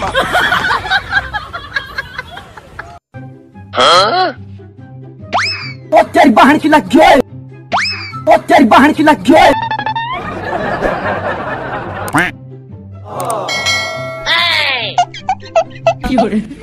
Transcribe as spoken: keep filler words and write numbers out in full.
हाँ? ओ तेरी बहन की लग गई, ओ तेरी बहन की लग गई। Hey!